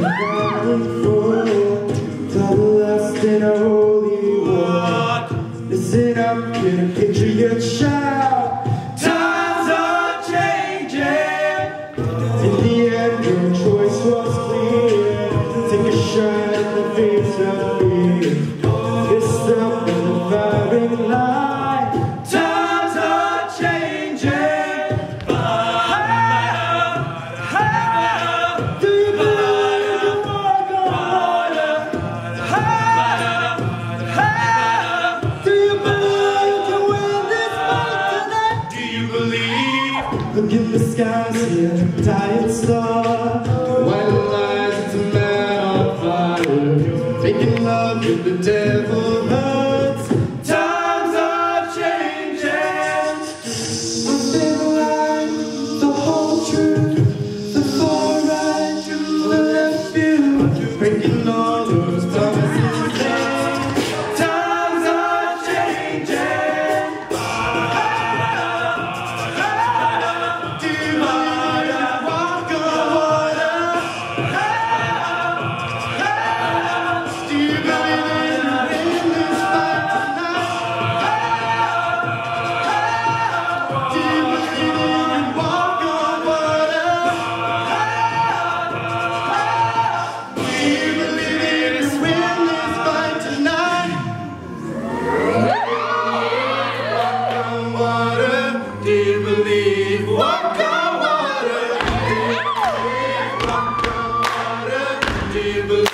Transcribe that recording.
fighting for double lust in a holy war. Listen up, get a picture your child. Times are changing. In the end, your choice was clear. Take a shot at the face of fear. Fist up in the firing line. Times are changing. Do you believe you can walk on water? Do you believe you can win this fight tonight? Do you believe? Look in the skies here, dying star. White lies, it's a man on fire. Making love with the devil hurts. Times are changing. The thin line, the whole truth, the far right, the left view, breaking all those promises. Times are changing. Do you believe I walk on water? Do you believe in this fight tonight? Do you believe in walk on water? Do you believe in us win this fight tonight? Walk on water. Do you believe? Walk on water. Do you believe? Walk on water. Do you believe?